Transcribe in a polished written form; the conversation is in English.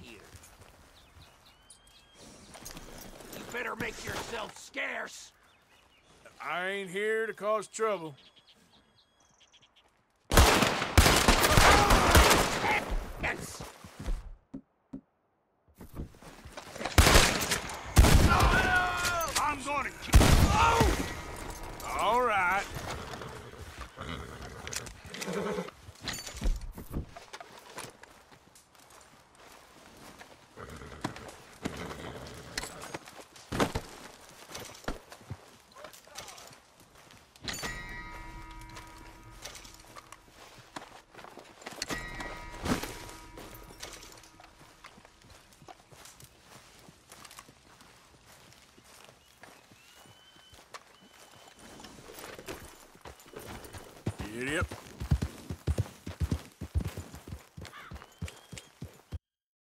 here. You better make yourself scarce. I ain't here to cause trouble. Yes! I'm gonna kill you. Oh! All right. Idiot.